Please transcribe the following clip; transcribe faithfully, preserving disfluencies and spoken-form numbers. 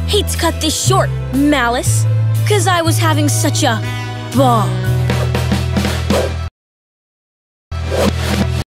Hate to cut this short, Malice, 'cause I was having such a ball.